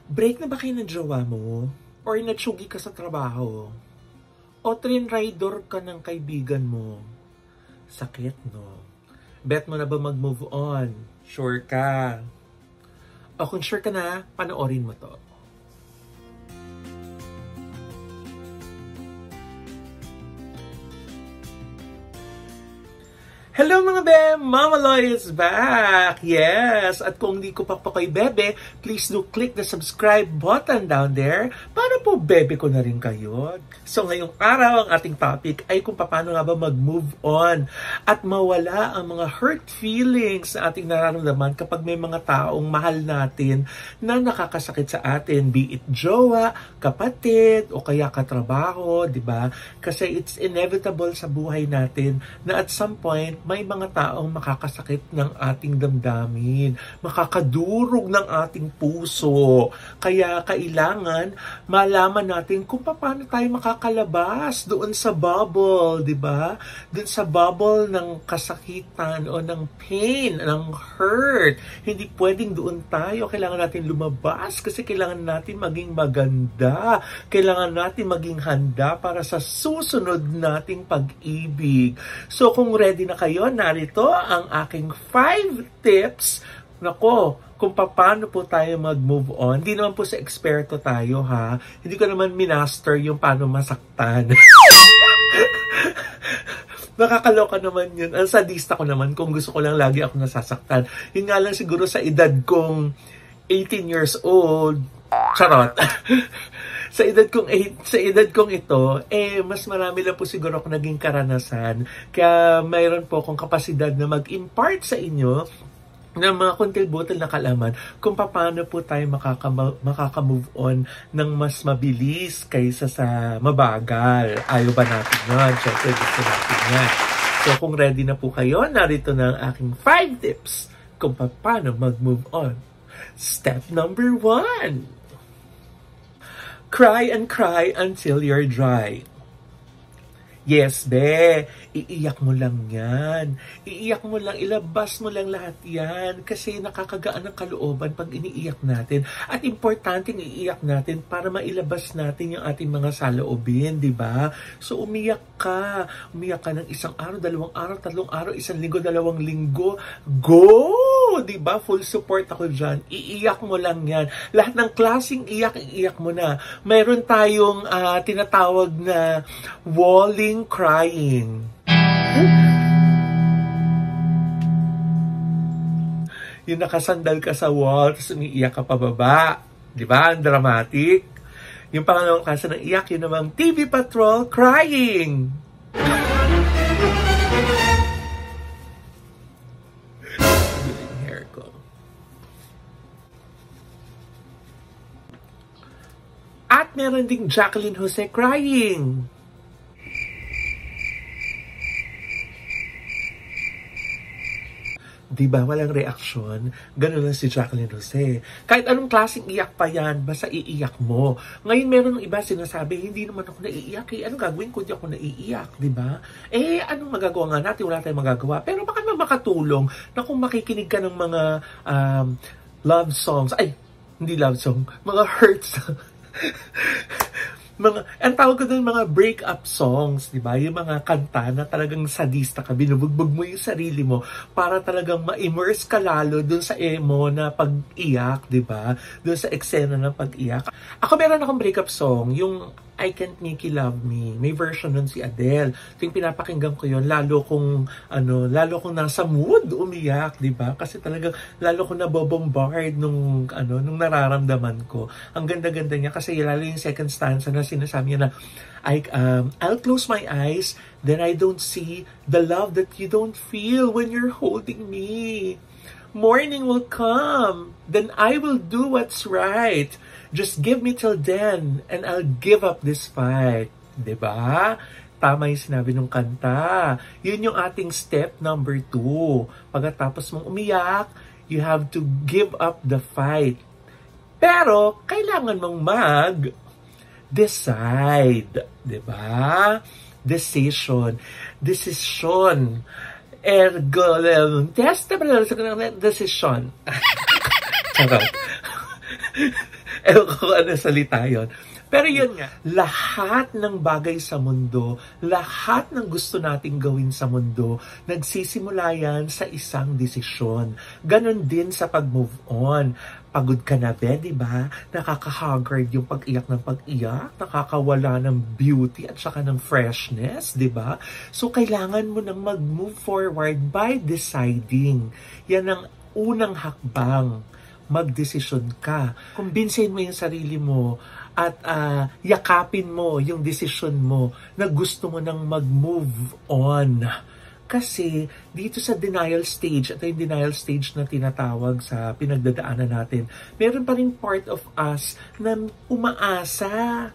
Break na ba kayo ng jowa mo? Or natsugi ka sa trabaho? O trinridor ka ng kaibigan mo? Sakit, no? Bet mo na ba mag-move on? Sure ka? O kung sure ka na, panoorin mo to. Hello mga be! Mama Loy is back! Yes! At kung di ko pa po kay bebe, please do click the subscribe button down there para po bebe ko na rin kayo. So ngayong araw, ang ating topic ay kung paano nga ba mag-move on at mawala ang mga hurt feelings na ating nararamdaman kapag may mga taong mahal natin na nakakasakit sa atin, be it jowa, kapatid, o kaya katrabaho, di ba? Kasi it's inevitable sa buhay natin na at some point, may mga taong makakasakit ng ating damdamin, makakadurog ng ating puso. Kaya kailangan malaman natin kung paano tayo makakalabas doon sa bubble, di ba? Doon sa bubble ng kasakitan o ng pain, ng hurt. Hindi pwedeng doon tayo. Kailangan natin lumabas kasi kailangan natin maging maganda. Kailangan natin maging handa para sa susunod nating pag-ibig. So kung ready na kayo, narito ang aking 5 tips. Nako, kung paano po tayo mag-move on. Hindi naman po sa eksperto tayo, ha. Hindi ko naman minaster yung paano masaktan. Nakakaloka naman yun. Ang sadista ko naman kung gusto ko lang lagi ako nasasaktan. Yun nga lang siguro sa edad kong 18 years old. Charot. Sa edad kong ito, mas marami lang po siguro ako naging karanasan. Kaya mayroon po akong kapasidad na mag-impart sa inyo ng mga kontributal na kalaman kung paano po tayo makaka-move on ng mas mabilis kaysa sa mabagal. Ayaw ba natin yun? Siyempre gusto natin yan. So kung ready na po kayo, narito na ang aking 5 tips kung paano mag-move on. Step number 1. Cry and cry until you're dry. Yes, be. Iiyak mo lang yan. Iiyak mo lang, ilabas mo lang lahat yan. Kasi nakakagaan ng kalooban pag iniiyak natin. At importanteng iiyak natin para mailabas natin yung ating mga saloobin, di ba? So umiyak ka. Umiyak ka ng 1 araw, 2 araw, 3 araw, 1 linggo, 2 linggo. Go! Di ba? Full support ako dyan. Iiyak mo lang yan. Lahat ng klaseng iyak, iiyak mo na. Mayroon tayong tinatawag na walling crying. Yung nakasandal ka sa wall, tapos umiiyak ka pababa. Di ba? Ang dramatic. Yung pangalawang klase ng iyak, yun namang TV Patrol crying. Hair ko. At meron ding Jacqueline Jose crying. Diba? Walang reaksyon. Ganun lang si Jacqueline Jose. Kahit anong klaseng iyak pa yan, basta iiyak mo. Ngayon meron ng iba sinasabi, hindi naman ako naiiyak. Anong gagawin kung di ako naiiyak? Diba? Anong magagawa nga natin? Wala tayong magagawa. Pero baka naman makatulong na kung makikinig ka ng mga love songs. Ay, hindi love song. Mga hurt songs. Ang tawag ko doon mga break-up songs, di ba? Yung mga kanta na talagang sadista ka, binubugbog mo yung sarili mo para talagang ma-immerse ka lalo doon sa emo na pag-iyak, di ba? Doon sa eksena ng pag-iyak. Ako meron akong break-up song, yung I Can't Make You Love Me. May version nun si Adele. So yung pinapakinggan ko yun, lalo kung nasa mood umiyak, di ba? Kasi talagang lalo kong nabobombard nung nararamdaman ko. Ang ganda-ganda niya kasi lalo yung second stanza na sinasabi niya na I'll close my eyes, then I don't see the love that you don't feel when you're holding me. Morning will come, then I will do what's right. Just give me till then, and I'll give up this fight. Diba? Tama yung sinabi ng kanta. Yun yung ating step number 2. Pagkatapos mong umiyak, you have to give up the fight. Pero, kailangan mong decide. Diba? Decision. Decision. Ewan ko kung ano salita yun. Pero yun nga, lahat ng bagay sa mundo, lahat ng gusto nating gawin sa mundo, nagsisimula yan sa isang desisyon. Ganon din sa pag-move on. Pagod ka na ba, di ba? Nakaka-haggard yung pag-iyak ng pag-iyak, nakakawala ng beauty at saka ng freshness, di ba? So, kailangan mo nang mag-move forward by deciding. Yan ang unang hakbang. Magdesisyon ka. Kumbinsin mo yung sarili mo at yakapin mo yung desisyon mo na gusto mo nang mag-move on. Kasi dito sa denial stage, ito yung denial stage na tinatawag sa pinagdadaanan natin, meron pa rin part of us na umaasa.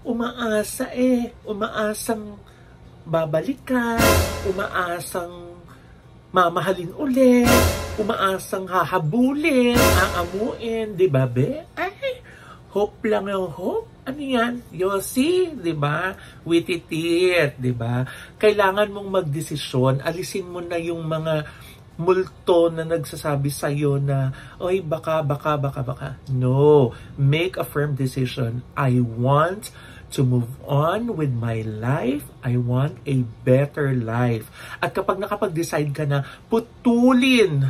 Umaasang babalik ka, umaasang mamahalin ulit, umaasang hahabulin, aamuin, di ba be? Ay, hope lang yung hope. Ano yan? Yossi, di ba? Wititit, di ba? Kailangan mong magdesisyon, alisin mo na yung mga multo na nagsasabi sa'yo na, oy, baka. No, make a firm decision. I want to move on with my life. I want a better life. At kapag nakapag-decide ka na, putulin.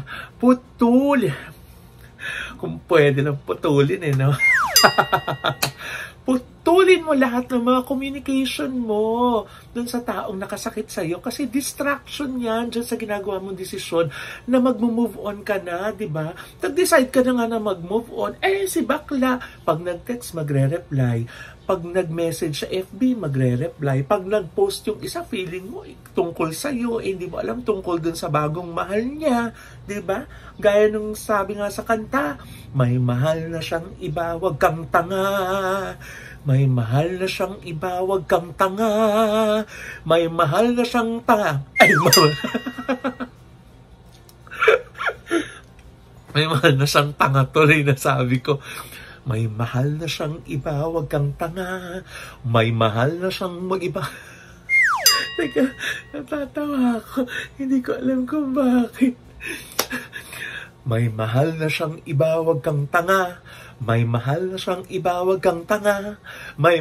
Kung pwede lang putulin no? Putulin mo lahat ng mga communication mo dun sa taong nakasakit sa'yo kasi distraction yan dyan sa ginagawa mong desisyon na mag-move on ka na, di ba? Nag-decide ka na nga na mag-move on, si bakla, pag nag-text, magre-reply. Pag nag-message sa FB, magre-reply. Pag nag-post yung isa, feeling mo tungkol sa'yo, hindi mo alam tungkol dun sa bagong mahal niya, di ba? Gaya nung sabi nga sa kanta, may mahal na siyang iba, wag kang tanga. May mahal na siyang iba, wag kang tanga. May mahal na siyang tanga. May mahal na siyang tanga, tuloy na sabi ko. May mahal na siyang iba, wag kang tanga. May mahal na siyang mag-iba. Teka, natatawa ako. Hindi ko alam kung bakit. May mahal na siyang iba, wag kang tanga. May mahal na siyang iba, wag kang tanga. May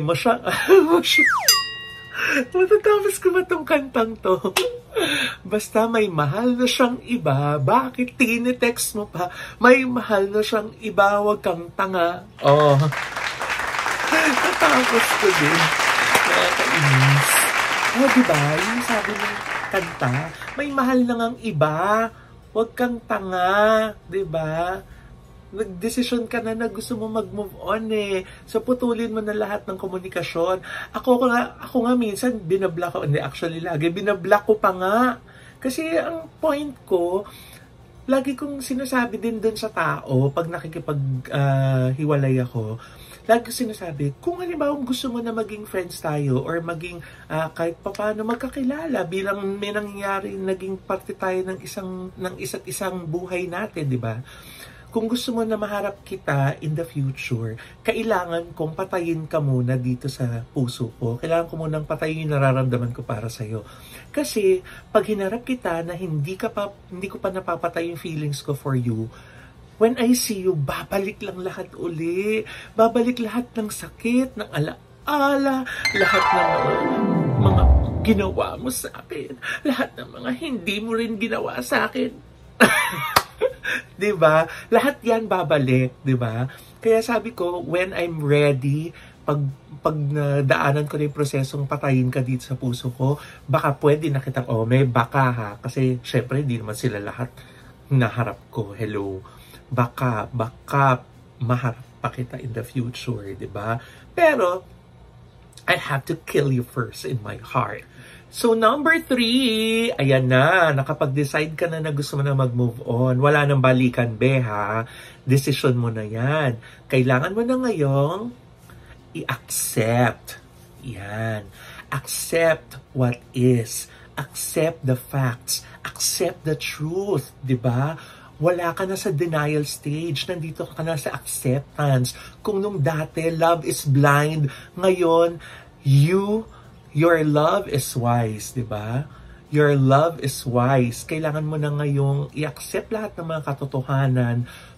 matatapos ko ba itong kantang to? Basta may mahal na siyang iba, bakit tinitext mo pa? May mahal na siyang iba, wag kang tanga. Oh. Natapos ko din. Nakakainis. Diba? Yung sabi ng kanta, may mahal na ngang iba, wag kang tanga. Diba? Nagdesisyon ka na gusto mo mag-move on So, putulin mo na lahat ng komunikasyon. Ako nga minsan, binablock ko. Hindi, actually, lagi, binablock ko pa nga. Kasi, ang point ko, lagi kong sinasabi din dun sa tao, pag nakikipag-hiwalay ako, lagi kong sinasabi, kung halimbawa gusto mo na maging friends tayo, or maging kahit paano magkakilala, bilang may nangyayari, naging parte tayo ng isa't isang buhay natin, di ba? Kung gusto mo na maharap kita in the future, kailangan kong patayin ka muna dito sa puso ko. Kailangan ko munang patayin yung nararamdaman ko para sa'yo. Kasi, pag hinarap kita na hindi ko pa napapatay yung feelings ko for you, when I see you, babalik lang lahat uli. Babalik lahat ng sakit, ng alaala, lahat ng mga ginawa mo sa akin, lahat ng mga hindi mo rin ginawa sa akin. Diba? Lahat yan babalik, diba? Kaya sabi ko, when I'm ready, pag nadaanan ko na yung prosesong patayin ka dito sa puso ko, baka pwede na kita, may baka ha. Kasi, syempre, hindi naman sila lahat naharap ko. Hello. Baka maharap pa kita in the future, diba? Pero, I have to kill you first in my heart. So, number 3, ayan na, nakapag-decide ka na gusto mo na mag-move on. Wala nang balikan, ha? Decision mo na yan. Kailangan mo na ngayong i-accept. Yan. Accept what is. Accept the facts. Accept the truth. Diba? Wala ka na sa denial stage. Nandito ka na sa acceptance. Kung nung dati, love is blind. Ngayon, your love is wise, di ba? Your love is wise. Kailangan mo na ngayong i-accept lahat ng mga katotohanan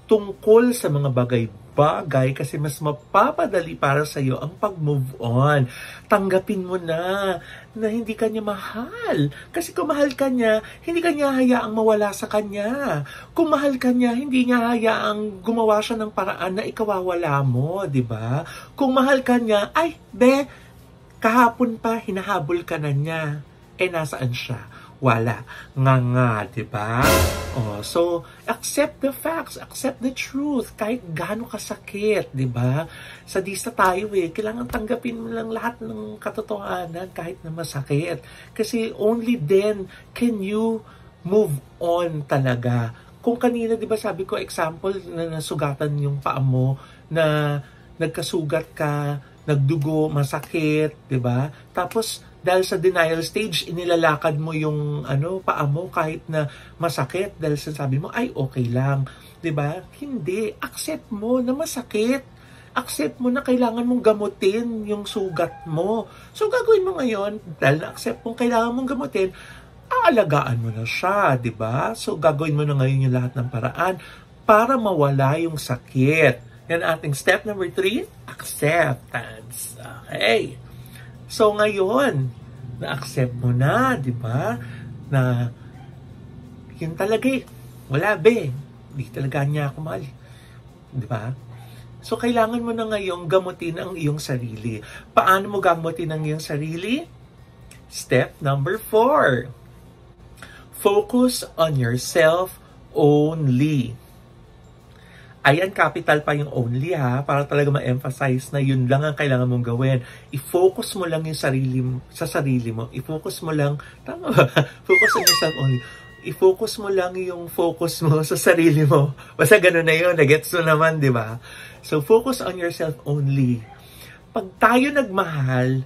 tungkol sa mga bagay-bagay kasi mas mapapadali para sa iyo ang pag-move on. Tanggapin mo na hindi ka niya mahal. Kasi kung mahal ka niya, hindi ka niya hayaang mawala sa kanya. Kung mahal ka niya, hindi niya hayaang gumawa siya ng paraan na ikawawala mo, di ba? Kung mahal ka niya, ay, kahapon pa hinahabol ka na niya. Nasaan siya? Wala. Nga, di ba? So, accept the facts, accept the truth, kahit gaano kasakit, di ba? Sadista tayo kailangan tanggapin mo lang lahat ng katotohanan kahit na masakit. Kasi only then can you move on talaga. Kung kanina, di ba sabi ko, example, na nasugatan yung paa mo, na nagkasugat ka, nagdugo, masakit, di ba? Tapos, dahil sa denial stage, inilalakad mo yung paa mo kahit na masakit dahil sabi mo, ay, okay lang. 'Di ba? Hindi. Accept mo na masakit. Accept mo na kailangan mong gamutin yung sugat mo. So, gagawin mo ngayon, dahil na-accept mong kailangan mong gamutin, aalagaan mo na siya, 'di ba? So, gagawin mo na ngayon yung lahat ng paraan para mawala yung sakit. Yan ating step number 3, acceptance. Okay. So ngayon, na-accept mo na, di ba? Na yun talaga wala hindi talaga niya ako mahal. Di ba? So kailangan mo na ngayong gamutin ang iyong sarili. Paano mo gamutin ang iyong sarili? Step number 4. Focus on yourself only. Ayan, capital pa yung only para talaga ma-emphasize na yun lang ang kailangan mong gawin. I-focus mo lang yung sa sarili mo. I-focus mo lang, tama ba? Focus on yourself only. I-focus mo lang yung focus mo sa sarili mo. Basta ganun na yun, nagets mo naman, di ba? So, focus on yourself only. Pag tayo nagmahal,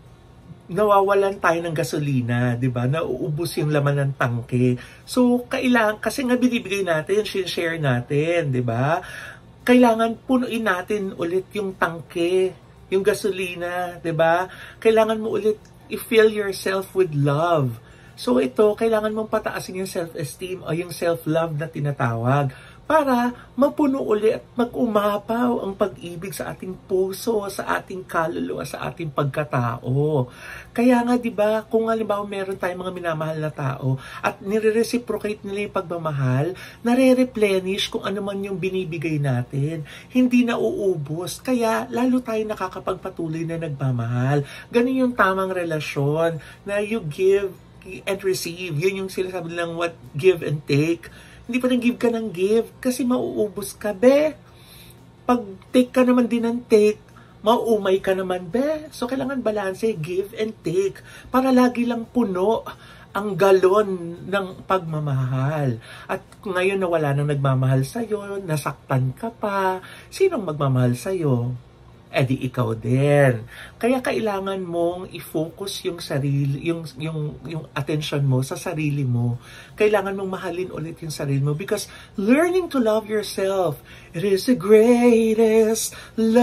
nawawalan tayo ng gasolina, 'di ba? Nauubos yung laman ng tangke. So, kailangan kasi nga binibigay natin, share natin, 'di ba? Kailangan punuin natin ulit yung tangke, yung gasolina, 'di ba? Kailangan mo ulit i-fill yourself with love. So, ito kailangan mong pataasin yung self-esteem o yung self-love na tinatawag para mapuno ulit at mag-umapaw ang pag-ibig sa ating puso, sa ating kaluluwa, sa ating pagkatao. Kaya nga, di ba, kung halimbawa meron tayong mga minamahal na tao at nire-reciprocate nila yung pagmamahal, nare-replenish kung ano man yung binibigay natin. Hindi na uubos. Kaya, lalo tayo nakakapagpatuloy na nagmamahal. Ganun yung tamang relasyon na you give and receive. Yun yung sinasabi nilang what give and take. Hindi pa nang give ka ng give kasi mauubos ka, Pag take ka naman din ng take, mauumay ka naman, So, kailangan balance, give and take para lagi lang puno ang galon ng pagmamahal. At ngayon na wala nang nagmamahal sa'yo, nasaktan ka pa, sinong magmamahal sa'yo? Di ikaw din. Kaya kailangan mong i-focus yung sarili, yung attention mo sa sarili mo. Kailangan mong mahalin ulit yung sarili mo because learning to love yourself, it is the greatest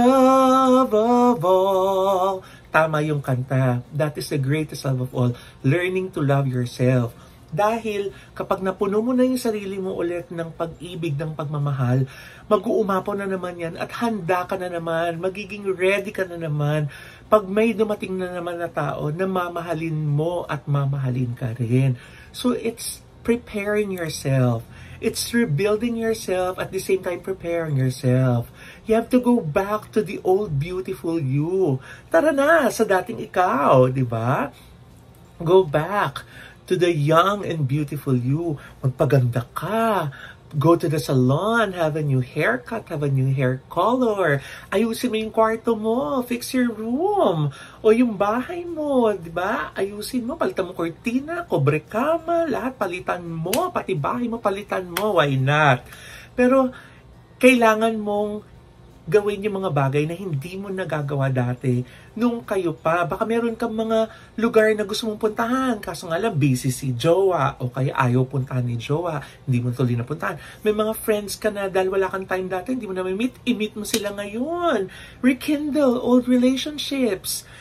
love of all. Tama yung kanta. That is the greatest love of all. Learning to love yourself. Dahil kapag napuno mo na yung sarili mo ulit ng pag-ibig, ng pagmamahal, mag-uumapaw na naman yan at handa ka na naman, magiging ready ka na naman pag may dumating na naman na tao na mamahalin mo at mamahalin ka rin. So it's preparing yourself. It's rebuilding yourself at the same time preparing yourself. You have to go back to the old beautiful you. Tara na sa dating ikaw, di ba? Go back to the young and beautiful you. Magpaganda ka. Go to the salon, have a new haircut, have a new hair color. Ayusin mo yung kwarto mo, fix your room. O yung bahay mo, di ba? Ayusin mo, palitan mo kortina, kobre kama, lahat palitan mo, pati bahay mo palitan mo. Why not? Pero, kailangan mong gawin yung mga bagay na hindi mo nagagawa dati nung kayo pa. Baka meron kang mga lugar na gusto mong puntahan, kaso nga lang busy si jowa o kaya ayaw puntahan ni jowa, hindi mo tuloy na puntahan. May mga friends ka na dahil wala kang time dati, hindi mo na meet, i-meet mo sila ngayon. Rekindle old relationships.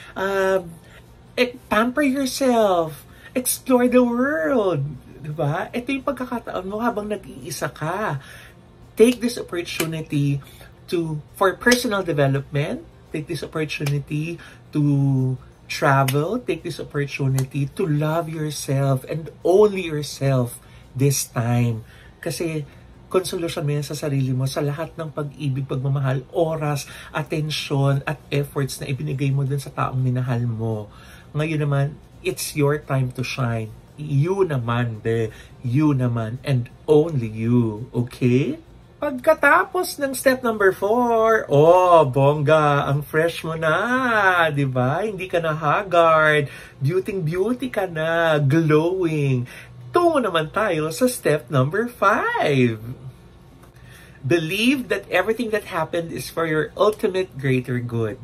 Pamper yourself. Explore the world. Diba? Ito yung pagkakataon mo habang nag-iisa ka. take this opportunity for personal development, take this opportunity to travel, take this opportunity to love yourself and only yourself this time. Kasi konsolusyon mo yan sa sarili mo sa lahat ng pag-ibig, pagmamahal, oras, atensyon, at efforts na ibinigay mo dun sa taong minahal mo. Ngayon naman, it's your time to shine. You naman, you naman, and only you. Okay? Pagkatapos ng step number 4, bongga, ang fresh mo na, di ba? Hindi ka na haggard, beauty ka na, glowing. Tungo naman tayo sa step number 5. Believe that everything that happened is for your ultimate greater good.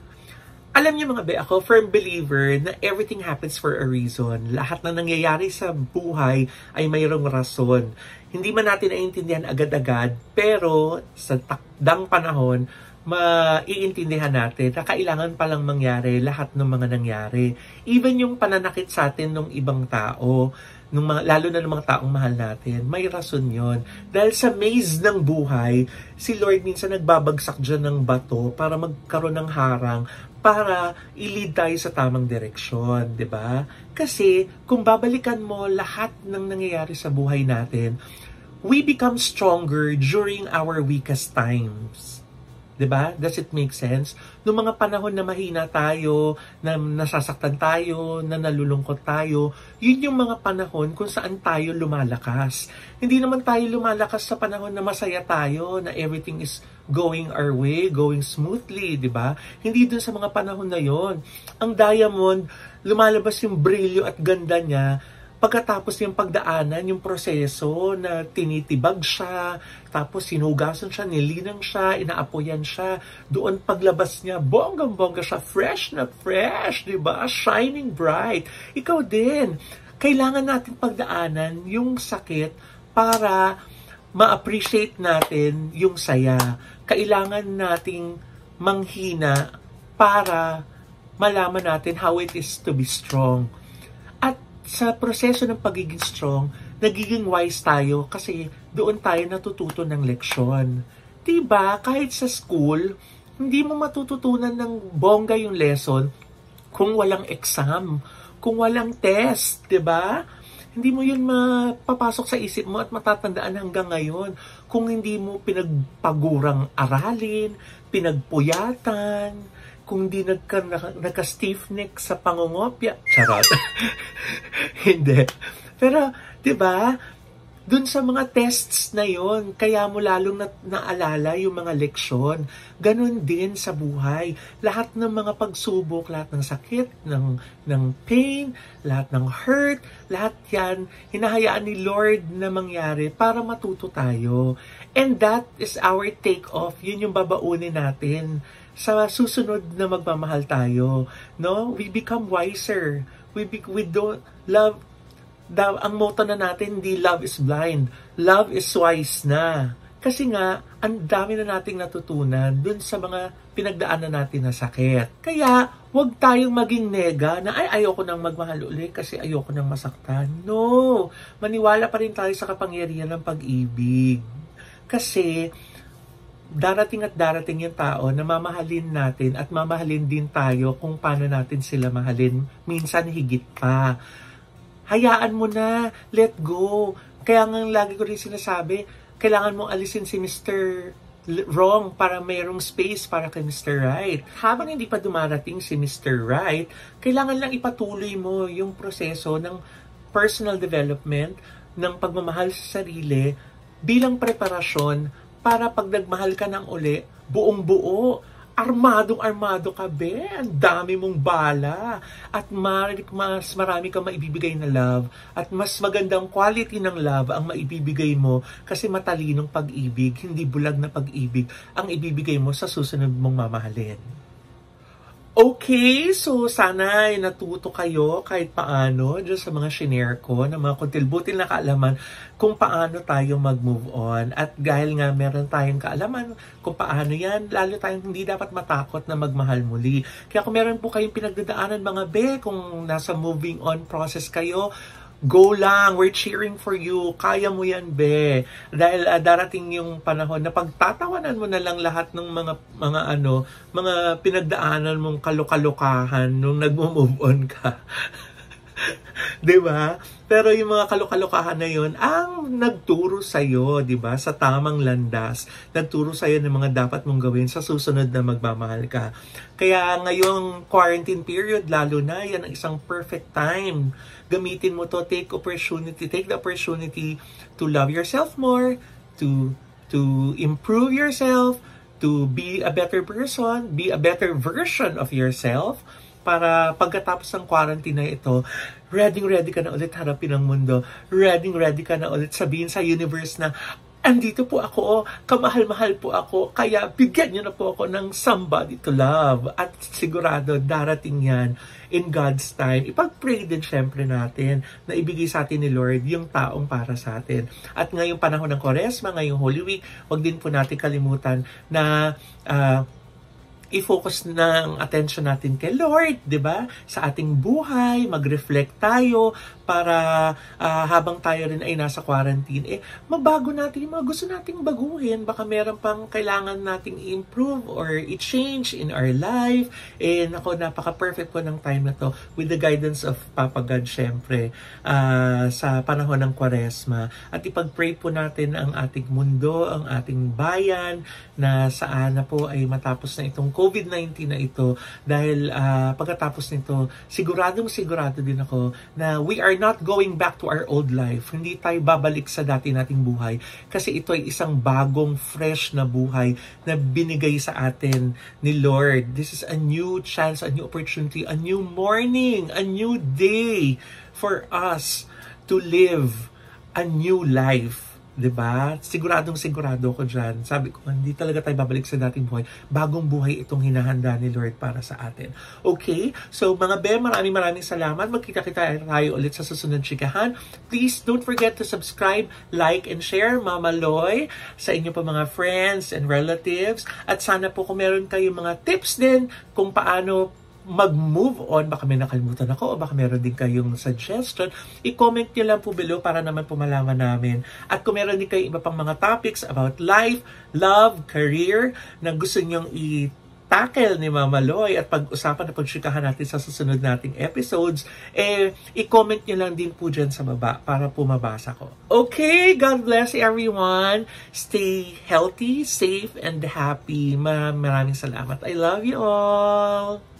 Alam niyo mga ako, firm believer na everything happens for a reason. Lahat na nangyayari sa buhay ay mayroong rason. Hindi man natin naiintindihan agad-agad, pero sa takdang panahon, maiintindihan natin na kailangan palang mangyari lahat ng mga nangyari. Even yung pananakit sa atin ng ibang tao, lalo na ng mga taong mahal natin, may rason yon. Dahil sa maze ng buhay, si Lord minsan nagbabagsak dyan ng bato para magkaroon ng harang, para i-lead tayo sa tamang direksyon, di ba? Kasi kung babalikan mo lahat ng nangyayari sa buhay natin, we become stronger during our weakest times. Diba? Does it make sense? Noong mga panahon na mahina tayo, na nasasaktan tayo, na nalulungkot tayo, yun yung mga panahon kung saan tayo lumalakas. Hindi naman tayo lumalakas sa panahon na masaya tayo, na everything is going our way, going smoothly, diba? Hindi dun sa mga panahon na yon. Ang diamond, lumalabas yung brilyo at ganda niya, pagkatapos yung pagdaanan, yung proseso na tinitibag siya, tapos sinugasan siya, nilinang siya, inaapoyan siya, doon paglabas niya, bonggang-bongga siya, fresh na fresh, di ba? Shining bright. Ikaw din, kailangan natin pagdaanan yung sakit para ma-appreciate natin yung saya. Kailangan nating manghina para malaman natin how it is to be strong. Sa proseso ng pagiging strong, nagiging wise tayo kasi doon tayo natututo ng leksyon. Diba? Kahit sa school, hindi mo matututunan ng bongga yung lesson kung walang exam, kung walang test, diba? Hindi mo yun mapapasok sa isip mo at matatandaan hanggang ngayon kung hindi mo pinagpagurang aralin, pinagpuyatan, kung di nagka-stiff neck sa pangungopya. Charot. Hindi. Pero, di ba, dun sa mga tests na yon, kaya mo lalong naalala yung mga leksyon. Ganon din sa buhay. Lahat ng mga pagsubok, lahat ng sakit, ng pain, lahat ng hurt, lahat yan, hinahayaan ni Lord na mangyari para matuto tayo. And that is our take-off. Yun yung babaunin natin sa susunod na magmamahal tayo, no? We become wiser. We don't love. Ang motto na natin, hindi love is blind. Love is wise na. Kasi nga, ang dami na nating natutunan dun sa mga pinagdaanan natin na sakit. Kaya, huwag tayong maging nega na ayoko nang magmahal uli kasi ayoko nang masaktan. No! Maniwala pa rin tayo sa kapangyarihan ng pag-ibig. Kasi, darating at darating yung tao na mamahalin natin at mamahalin din tayo kung paano natin sila mahalin. Minsan higit pa. Hayaan mo na. Let go. Kaya nga lagi ko rin sinasabi, kailangan mong alisin si Mr. Wrong para mayroong space para kay Mr. Right. Habang hindi pa dumarating si Mr. Right, kailangan lang ipatuloy mo yung proseso ng personal development, ng pagmamahal sa sarili bilang preparasyon para pag nagmahal ka ng uli, buong-buo, armadong-armado ka, be. Ang dami mong bala. At mas marami kang maibibigay na love. At mas magandang quality ng love ang maibibigay mo kasi matalinong pag-ibig, hindi bulag na pag-ibig ang ibibigay mo sa susunod mong mamahalin. Okay, so sana ay natuto kayo kahit paano dyan sa mga shinare ko na mga kontilbutil na kaalaman kung paano tayo mag-move on. At dahil nga meron tayong kaalaman kung paano yan, lalo tayong hindi dapat matakot na magmahal muli. Kaya kung meron po kayong pinagdadaanan mga be, kung nasa moving on process kayo, Go lang, we're cheering for you. Kaya mo yan, be. Dahil darating yung panahon na pagtatawanan mo na lang lahat ng mga pinagdaanan mong kalukalukahan nung nagmo-move on ka. 'Di ba? Pero yung mga kalukalukahan na yun ang nagturo sa iyo, 'di ba? Sa tamang landas, nagturo sa iyo ng mga dapat mong gawin sa susunod na magmamahal ka. Kaya ngayong quarantine period, lalo na yan ang isang perfect time. Gamitin mo to, take the opportunity to love yourself more, to improve yourself, to be a better person, be a better version of yourself, para pagkatapos ng quarantine na ito, ready ka na ulit harapin ang mundo. Ready ka na ulit sabihin sa universe na, andito po ako, kamahal-mahal po ako, kaya bigyan niyo na po ako ng somebody to love. At sigurado, darating yan in God's time. Ipag-pray din syempre natin na ibigay sa atin ni Lord yung taong para sa atin. At ngayong panahon ng Quaresma, ngayong Holy Week, wag din po natin kalimutan na i-focus ng attention natin kay Lord, 'di ba? Sa ating buhay, mag-reflect tayo para habang tayo rin ay nasa quarantine, mabago natin yung mga gusto nating baguhin. Baka meron pang kailangan nating i-improve or i-change in our life. Nako, napaka-perfect po ng time na to with the guidance of Papa God, syempre, sa panahon ng Quaresma. At ipag-pray po natin ang ating mundo, ang ating bayan, na saan na po ay matapos na itong COVID-19 na ito. Dahil pagkatapos nito, sigurado din ako na we are not going back to our old life. Hindi tayo babalik sa dati nating buhay. Kasi ito ay isang bagong, fresh na buhay na binigay sa atin ni Lord. This is a new chance, a new opportunity, a new morning, a new day for us to live a new life. 'Di ba? Sigurado ko dyan. Sabi ko, hindi talaga tayo babalik sa dating buhay. Bagong buhay itong hinahanda ni Lord para sa atin. Okay? So, mga be, maraming salamat. Magkita-kita tayo ulit sa susunod chikahan. Please don't forget to subscribe, like, and share, Mama Loy, sa inyo pa mga friends and relatives. At sana po kung meron kayong mga tips din kung paano mag-move on, baka may nakalimutan ako o baka meron din kayong suggestion, i-comment nyo lang po below para naman po malaman namin. At kung meron din kayong iba pang mga topics about life, love, career na gusto nyong i-tackle ni Mama Loy at pag-usapan na pagsyikahan natin sa susunod nating episodes, i-comment nyo lang din po dyan sa baba para po mabasa ko. Okay, God bless everyone. Stay healthy, safe, and happy. Maraming salamat. I love you all.